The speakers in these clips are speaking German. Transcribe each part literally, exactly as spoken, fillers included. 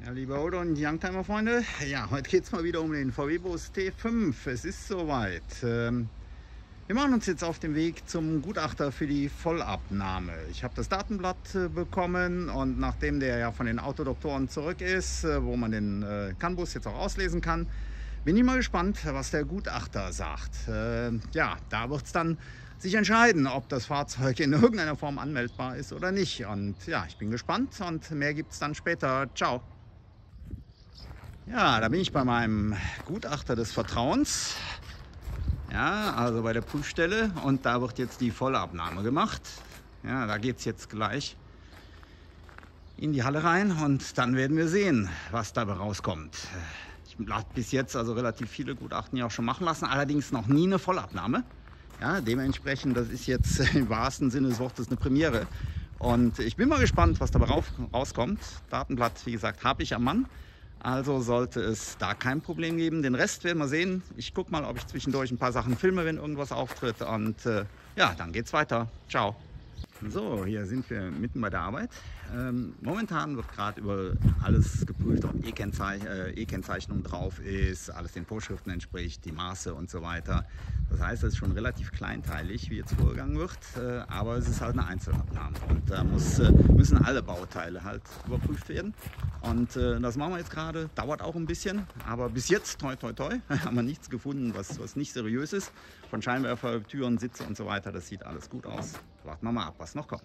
Ja, liebe Auto- und Youngtimer-Freunde, ja, heute geht es mal wieder um den V W-Bus T fünf. Es ist soweit. Ähm, wir machen uns jetzt auf den Weg zum Gutachter für die Vollabnahme. Ich habe das Datenblatt äh, bekommen und nachdem der ja von den Autodoktoren zurück ist, äh, wo man den äh, CAN-Bus jetzt auch auslesen kann, bin ich mal gespannt, was der Gutachter sagt. Äh, ja, da wird es dann sich entscheiden, ob das Fahrzeug in irgendeiner Form anmeldbar ist oder nicht. Und ja, ich bin gespannt und mehr gibt es dann später. Ciao. Ja, da bin ich bei meinem Gutachter des Vertrauens. Ja, also bei der Prüfstelle, und da wird jetzt die Vollabnahme gemacht. Ja, da geht es jetzt gleich in die Halle rein und dann werden wir sehen, was dabei rauskommt. Ich habe bis jetzt also relativ viele Gutachten ja auch schon machen lassen, allerdings noch nie eine Vollabnahme. Ja, dementsprechend, das ist jetzt im wahrsten Sinne des Wortes eine Premiere. Und ich bin mal gespannt, was dabei rauskommt. Datenblatt, wie gesagt, habe ich am Mann. Also sollte es da kein Problem geben. Den Rest werden wir sehen. Ich gucke mal, ob ich zwischendurch ein paar Sachen filme, wenn irgendwas auftritt. Und äh, ja, dann geht's weiter. Ciao. So, hier sind wir mitten bei der Arbeit. Ähm, momentan wird gerade über alles geprüft, ob E-Kennzeichnung drauf ist, alles den Vorschriften entspricht, die Maße und so weiter. Das heißt, es ist schon relativ kleinteilig, wie jetzt vorgegangen wird, äh, aber es ist halt eine Einzelabnahme und da muss, äh, müssen alle Bauteile halt überprüft werden. Und äh, das machen wir jetzt gerade, dauert auch ein bisschen, aber bis jetzt, toi toi toi, haben wir nichts gefunden, was, was nicht seriös ist. Von Scheinwerfer, Türen, Sitze und so weiter, das sieht alles gut aus. Warten wir mal ab, was noch kommt.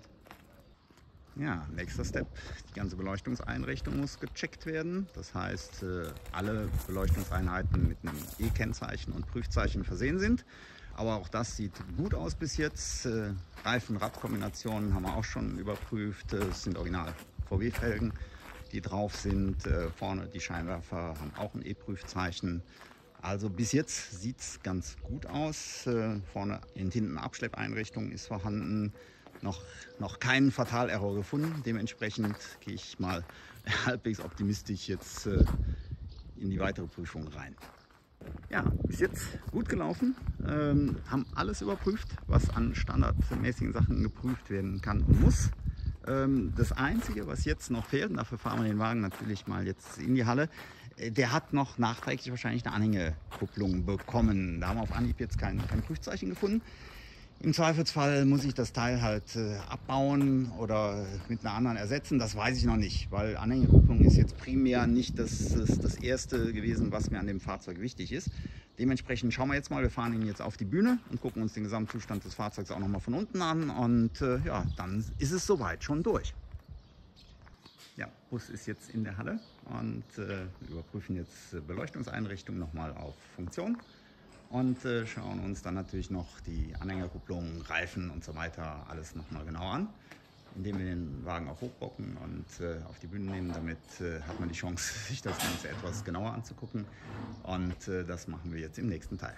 Ja, nächster Step, die ganze Beleuchtungseinrichtung muss gecheckt werden. Das heißt, alle Beleuchtungseinheiten mit einem E-Kennzeichen und Prüfzeichen versehen sind. Aber auch das sieht gut aus bis jetzt. Reifen-Rad-Kombinationen haben wir auch schon überprüft. Es sind original V W-Felgen, die drauf sind. Vorne die Scheinwerfer haben auch ein E-Prüfzeichen. Also bis jetzt sieht es ganz gut aus. Vorne und hinten Abschleppeinrichtung ist vorhanden. Noch, noch keinen Fatalerror gefunden. Dementsprechend gehe ich mal halbwegs optimistisch jetzt äh, in die weitere Prüfung rein. Ja, bis jetzt gut gelaufen. Ähm, haben alles überprüft, was an standardmäßigen Sachen geprüft werden kann und muss. Ähm, das Einzige, was jetzt noch fehlt, und dafür fahren wir den Wagen natürlich mal jetzt in die Halle, der hat noch nachträglich wahrscheinlich eine Anhängekupplung bekommen. Da haben wir auf Anhieb jetzt kein, kein Prüfzeichen gefunden. Im Zweifelsfall muss ich das Teil halt äh, abbauen oder mit einer anderen ersetzen. Das weiß ich noch nicht, weil Anhängekupplung ist jetzt primär nicht das, das, das Erste gewesen, was mir an dem Fahrzeug wichtig ist. Dementsprechend schauen wir jetzt mal, wir fahren ihn jetzt auf die Bühne und gucken uns den Gesamtzustand des Fahrzeugs auch nochmal von unten an. Und äh, ja, dann ist es soweit schon durch. Ja, Bus ist jetzt in der Halle und äh, wir überprüfen jetzt Beleuchtungseinrichtung nochmal auf Funktion. Und äh, schauen uns dann natürlich noch die Anhängerkupplung, Reifen und so weiter alles nochmal genau an, indem wir den Wagen auch hochbocken und äh, auf die Bühne nehmen. Damit äh, hat man die Chance, sich das Ganze etwas genauer anzugucken. Und äh, das machen wir jetzt im nächsten Teil.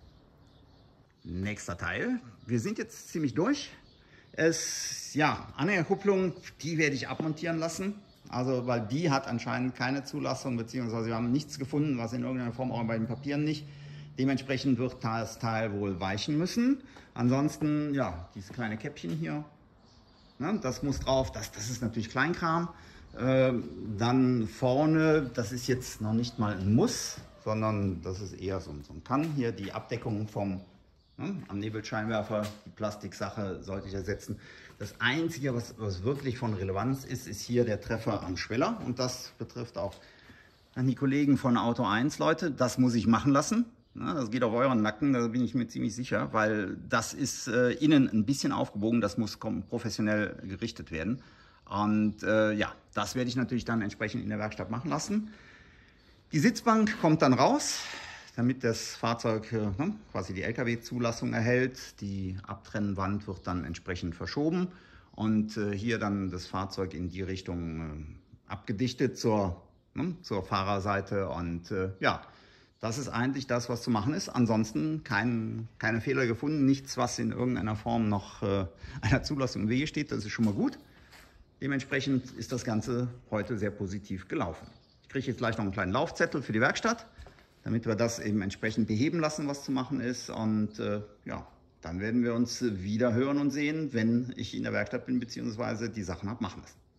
Nächster Teil. Wir sind jetzt ziemlich durch. Es, ja, Anhängerkupplung, die werde ich abmontieren lassen. Also, weil die hat anscheinend keine Zulassung, beziehungsweise wir haben nichts gefunden, was in irgendeiner Form, auch bei den Papieren nicht. Dementsprechend wird das Teil wohl weichen müssen. Ansonsten, ja, dieses kleine Käppchen hier, ne, das muss drauf. Das, das ist natürlich Kleinkram. Äh, dann vorne, das ist jetzt noch nicht mal ein Muss, sondern das ist eher so, so ein Kann. Hier die Abdeckung vom ne, am Nebelscheinwerfer, die Plastiksache sollte ich ersetzen. Das Einzige, was, was wirklich von Relevanz ist, ist hier der Treffer am Schweller. Und das betrifft auch an die Kollegen von Auto eins, Leute. Das muss ich machen lassen. Na, das geht auf euren Nacken, da bin ich mir ziemlich sicher, weil das ist äh, innen ein bisschen aufgebogen, das muss professionell gerichtet werden. Und äh, ja, das werde ich natürlich dann entsprechend in der Werkstatt machen lassen. Die Sitzbank kommt dann raus, damit das Fahrzeug äh, ne, quasi die L K W-Zulassung erhält. Die Abtrennwand wird dann entsprechend verschoben und äh, hier dann das Fahrzeug in die Richtung äh, abgedichtet zur, ne, zur Fahrerseite und äh, ja. Das ist eigentlich das, was zu machen ist. Ansonsten kein, keine Fehler gefunden, nichts, was in irgendeiner Form noch äh, einer Zulassung im Wege steht. Das ist schon mal gut. Dementsprechend ist das Ganze heute sehr positiv gelaufen. Ich kriege jetzt gleich noch einen kleinen Laufzettel für die Werkstatt, damit wir das eben entsprechend beheben lassen, was zu machen ist. Und äh, ja, dann werden wir uns wieder hören und sehen, wenn ich in der Werkstatt bin bzw. die Sachen habe machen lassen.